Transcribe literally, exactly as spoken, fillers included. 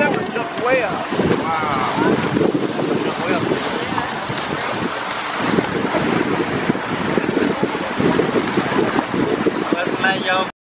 that one jumped way up. Wow. Jumped way up. Let's let y'all